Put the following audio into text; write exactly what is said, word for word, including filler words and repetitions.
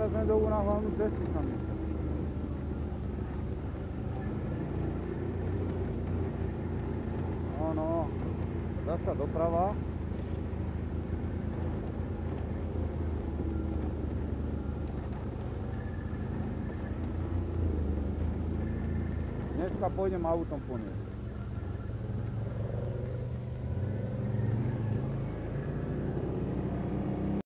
teraz nedovú na hlavnú cestu sami. Áno, zasa doprava. Dneska pôjdem autom po nej.